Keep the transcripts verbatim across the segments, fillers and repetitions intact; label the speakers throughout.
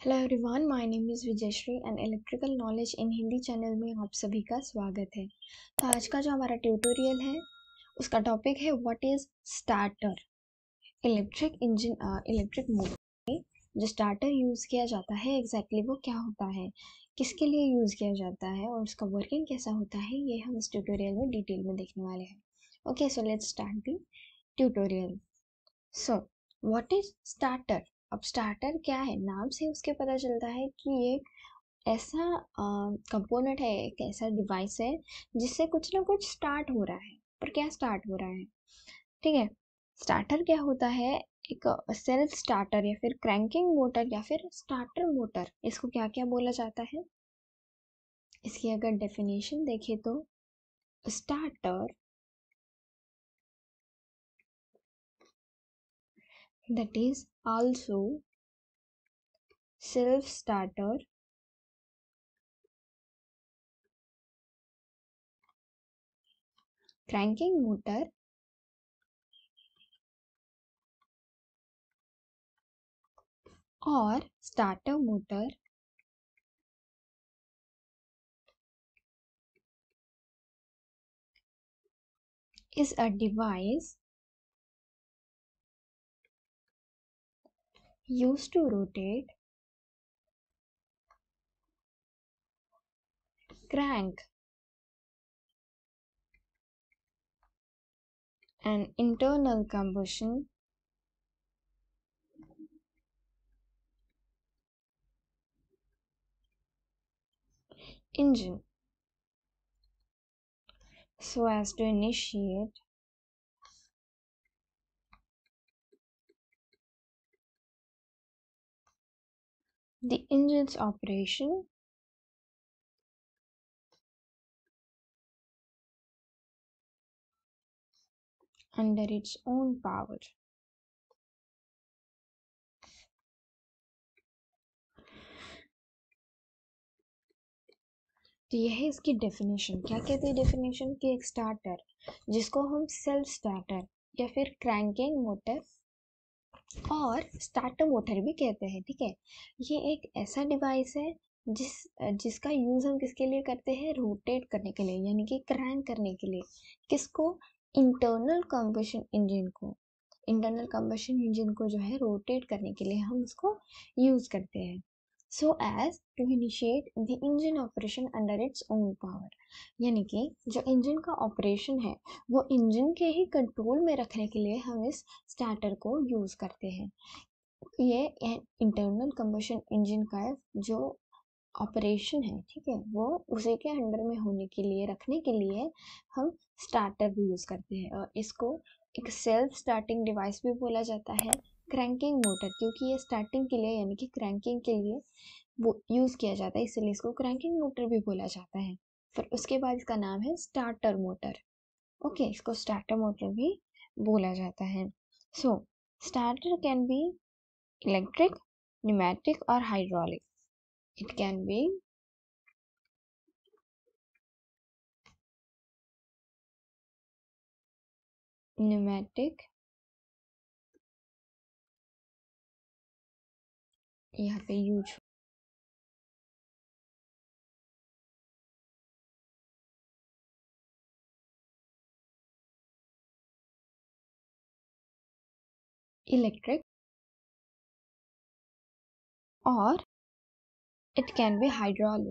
Speaker 1: Hello everyone, my name is Vijayshree and electrical knowledge in Hindi channel में आप सभी का स्वागत है। तो आज का जो हमारा ट्यूटोरियल है उसका टॉपिक है what is starter. Electric engine electric motor में जो स्टार्टर यूज़ किया जाता है एग्जैक्टली exactly वो क्या होता है, किसके लिए यूज़ किया जाता है और उसका वर्किंग कैसा होता है, ये हम इस ट्यूटोरियल में डिटेल में देखने वाले हैं। Okay, so let's start the tutorial. So what is starter. अब स्टार्टर क्या है, नाम से उसके पता चलता है कि ये ऐसा कंपोनेंट है, एक ऐसा डिवाइस है जिससे कुछ ना कुछ स्टार्ट हो रहा है। पर क्या स्टार्ट हो रहा है, ठीक है। स्टार्टर क्या होता है, एक सेल्फ स्टार्टर या फिर क्रैंकिंग मोटर या फिर स्टार्टर मोटर, इसको क्या क्या बोला जाता है। इसकी अगर डेफिनेशन देखें तो starter that is also self starter, cranking motor, or starter motor is a device used to rotate, crank an internal combustion engine so as to initiate the engine's operation under its own power. तो यह है इसकी definition. क्या कहते हैं definition कि एक starter जिसको हम सेल्फ स्टार्टर या फिर क्रैंकिंग मोटर और स्टार्टर मोटर भी कहते हैं, ठीक है। ये एक ऐसा डिवाइस है जिस जिसका यूज़ हम किसके लिए करते हैं, रोटेट करने के लिए, यानी कि क्रैंक करने के लिए। किसको, इंटरनल कंबशन इंजन को। इंटरनल कंबशन इंजन को जो है रोटेट करने के लिए हम उसको यूज़ करते हैं, so as to initiate the engine operation under its own power. यानी कि जो इंजन का ऑपरेशन है वो इंजन के ही कंट्रोल में रखने के लिए हम इस स्टार्टर को यूज़ करते हैं। ये इंटरनल कंबशन इंजन का जो ऑपरेशन है, ठीक है, वो उसी के अंडर में होने के लिए, रखने के लिए हम स्टार्टर भी यूज़ करते हैं। और इसको एक सेल्फ स्टार्टिंग डिवाइस भी बोला जाता है, क्रैंकिंग मोटर, क्योंकि ये स्टार्टिंग के लिए यानी कि क्रैंकिंग के लिए वो यूज़ किया जाता है, इसलिए इसको क्रैंकिंग मोटर भी बोला जाता है। फिर उसके बाद इसका नाम है स्टार्टर मोटर। ओके, इसको स्टार्टर मोटर भी बोला जाता है। So starter can be electric, pneumatic और hydraulic. It can be pneumatic, यहाँ पे यूज इलेक्ट्रिक, और it can be hydraulic.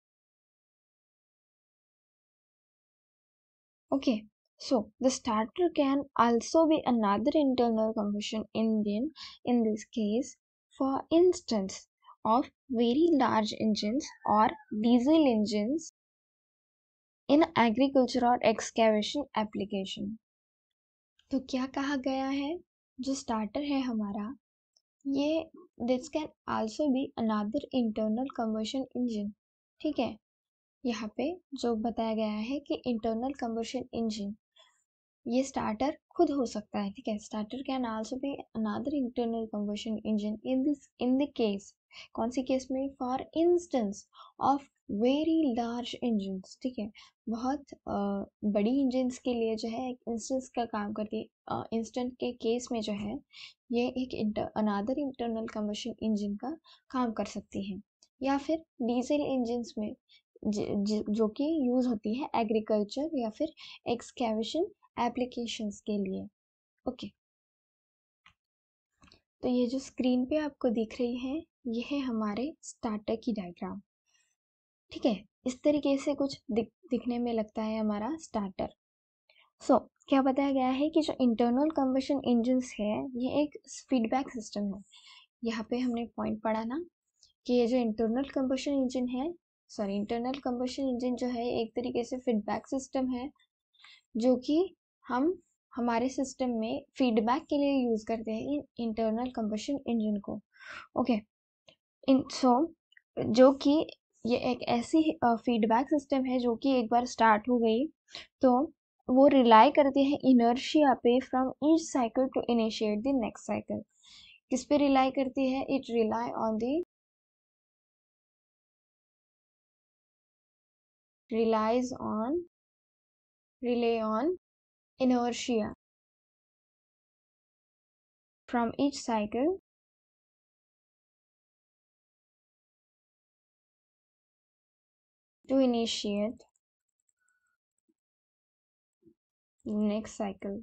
Speaker 1: Okay, so the starter can also be another internal combustion engine, in this case, for instance, of very large engines or diesel engines in agriculture or excavation application. तो क्या कहा गया है, जो starter है हमारा, ये this can also be another internal combustion engine, ठीक है। यहाँ पे जो बताया गया है कि इंटरनल कंबशन इंजन ये स्टार्टर खुद हो सकता है, ठीक है। Starter can also be another internal combustion engine in this in the case, कौन सी केस में, for instance of very large engines, ठीक है। बहुत uh, बड़ी इंजन्स के लिए जो है एक इंस्टेंस का काम करती है। इंस्टेंट uh, के केस में जो है ये एक inter another internal combustion engine का काम कर सकती है। या फिर डीजल इंजन्स में ज, ज, जो कि यूज़ होती है एग्रीकल्चर या फिर एक्सकेवेशन एप्लीकेशंस के लिए। ओके, तो ये जो स्क्रीन पे आपको दिख रही है ये है हमारे स्टार्टर की डायग्राम, ठीक है। इस तरीके से कुछ दिख दिखने में लगता है हमारा स्टार्टर। सो so, क्या बताया गया है कि जो इंटरनल कंबशन इंजन्स है ये एक फीडबैक सिस्टम है। यहाँ पे हमने पॉइंट पढ़ा ना कि ये जो इंटरनल कंबशन इंजन है, सॉरी इंटरनल कंबशन इंजन जो है एक तरीके से फीडबैक सिस्टम है जो कि हम हमारे सिस्टम में फीडबैक के लिए यूज़ करते हैं इन इंटरनल कंबशन इंजन को। ओके, इन सो जो कि ये एक ऐसी फीडबैक सिस्टम है जो कि एक बार स्टार्ट हो गई तो वो रिलाई करती है इनर्शिया पे from each cycle to initiate the next cycle. किस पे रिलाई करती है? It rely on the relies on rely on inertia from each cycle to initiate the next cycle.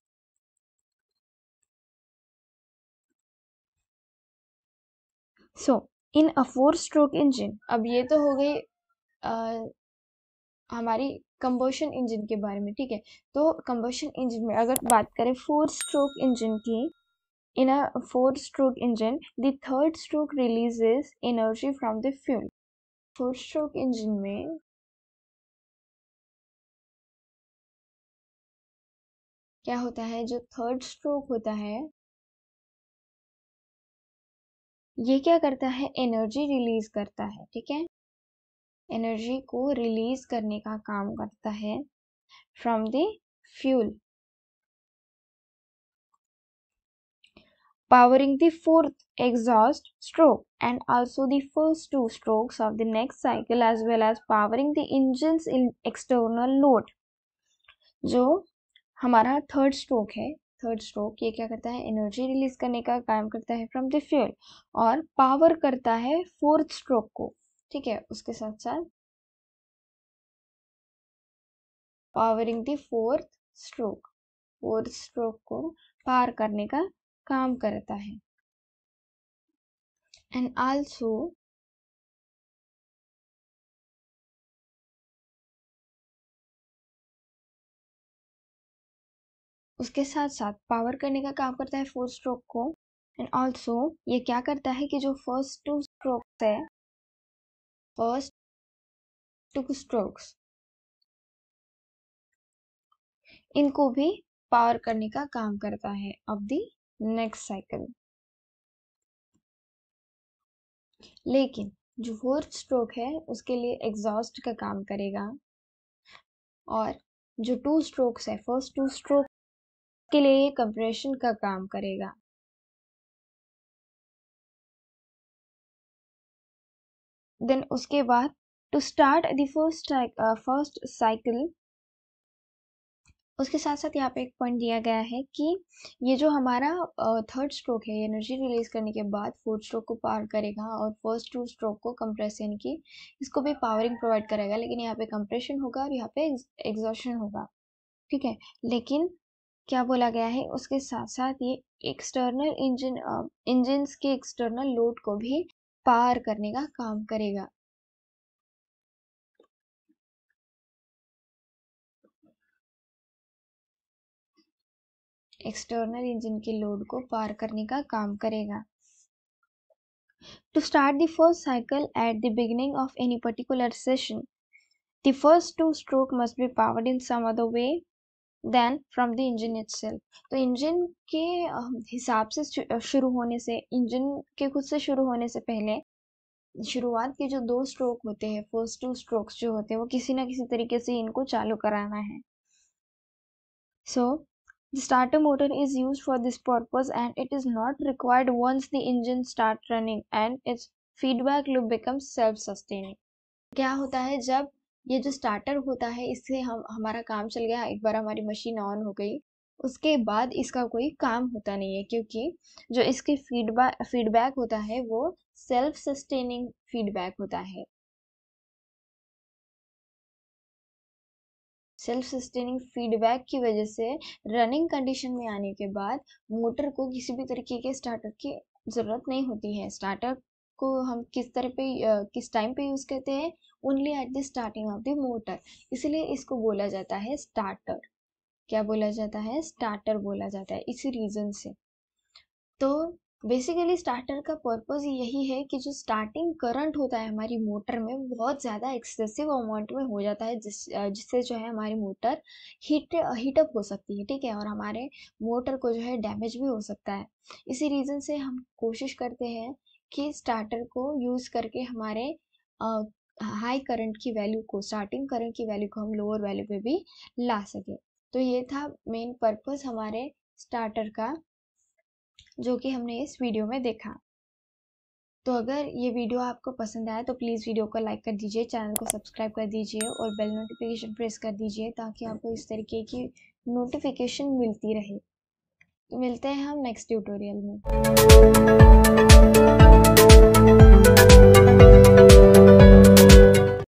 Speaker 1: So in a four stroke engine, अब ये तो हो गई uh, हमारी कंबशन इंजन के बारे में, ठीक है। तो कंबशन इंजन में अगर बात करें फोर स्ट्रोक इंजन की, in a four stroke engine the third stroke releases energy from the fuel. Four stroke engine में क्या होता है, जो थर्ड स्ट्रोक होता है ये क्या करता है, एनर्जी रिलीज करता है, ठीक है। एनर्जी को रिलीज करने का काम करता है from the fuel, powering the fourth exhaust stroke and also the first two strokes of the next cycle as well as powering the engine's external load। जो हमारा थर्ड स्ट्रोक है, थर्ड स्ट्रोक ये क्या करता है, एनर्जी रिलीज करने का काम करता है फ्रॉम द फ्यूल और पावर करता है फोर्थ स्ट्रोक को, ठीक है। उसके साथ साथ powering the fourth stroke, fourth stroke को पार करने का काम करता है। एंड आल्सो उसके साथ साथ पावर करने का काम करता है फोर्थ स्ट्रोक को। एंड आल्सो ये क्या करता है कि जो फर्स्ट टू स्ट्रोक्स है, फर्स्ट टू स्ट्रोक्स इनको भी पावर करने का काम करता है ऑफ द नेक्स्ट साइकिल। लेकिन जो फोर्थ स्ट्रोक है उसके लिए एग्जॉस्ट का काम करेगा और जो टू स्ट्रोक्स है, फर्स्ट टू स्ट्रोक के लिए कंप्रेशन का काम करेगा। देन उसके बाद to start the first first cycle, उसके साथ साथ यहाँ पे एक पॉइंट दिया गया है कि ये जो हमारा थर्ड स्ट्रोक है एनर्जी रिलीज करने के बाद फोर्थ स्ट्रोक को पावर करेगा और फर्स्ट टू स्ट्रोक को कंप्रेस यानी कि इसको भी पावरिंग प्रोवाइड करेगा, लेकिन यहाँ पे कंप्रेशन होगा और यहाँ पे एग्जॉशन होगा, ठीक है। लेकिन क्या बोला गया है, उसके साथ साथ ये एक्सटर्नल इंजन इंजन के एक्सटर्नल लोड को भी पार करने का काम करेगा। एक्सटर्नल इंजन के लोड को पार करने का काम करेगा। To start the first cycle at the beginning of any particular session, the first two stroke must be powered in some other way than from the engine itself। तो engine के हिसाब से शुरू होने से, इंजन के खुद से शुरू होने से पहले शुरुआत के जो दो स्ट्रोक होते हैं, फर्स्ट टू स्ट्रोक्स जो होते हैं वो किसी ना किसी तरीके से इनको चालू कराना है। So the starter motor is used for this purpose and it is not required once the engine start running and its feedback loop becomes self sustaining. क्या होता है जब ये जो स्टार्टर होता है इससे हम हमारा काम चल गया, एक बार हमारी मशीन ऑन हो गई, उसके बाद इसका कोई काम होता नहीं है क्योंकि जो इसकी फीडबैक फीडबैक होता है वो सेल्फ सस्टेनिंग फीडबैक होता है। सेल्फ सस्टेनिंग फीडबैक की वजह से रनिंग कंडीशन में आने के बाद मोटर को किसी भी तरीके के स्टार्टर की ज़रूरत नहीं होती है। स्टार्टर को हम किस तरह पे किस टाइम पे यूज़ करते हैं, only at the starting of the motor, इसलिए इसको बोला जाता है स्टार्टर। क्या बोला जाता है? स्टार्टर बोला जाता है, इसी रीज़न से। तो बेसिकली स्टार्टर का पर्पज़ यही है कि जो स्टार्टिंग करंट होता है हमारी मोटर में वो बहुत ज़्यादा एक्सेसिव अमाउंट में हो जाता है, जिस जिससे जो है हमारी मोटर हीट हीटअप हो सकती है, ठीक है, और हमारे मोटर को जो है डैमेज भी हो सकता है। इसी रीज़न से हम कोशिश करते हैं कि स्टार्टर को यूज़ करके हमारे हाई करंट की वैल्यू को, स्टार्टिंग करंट की वैल्यू को हम लोअर वैल्यू पे भी ला सकें। तो ये था मेन पर्पज़ हमारे स्टार्टर का, जो कि हमने इस वीडियो में देखा। तो अगर ये वीडियो आपको पसंद आया तो प्लीज़ वीडियो को लाइक कर दीजिए, चैनल को सब्सक्राइब कर दीजिए और बेल नोटिफिकेशन प्रेस कर दीजिए ताकि आपको इस तरीके की नोटिफिकेशन मिलती रहे। तो मिलते हैं हम नेक्स्ट ट्यूटोरियल में।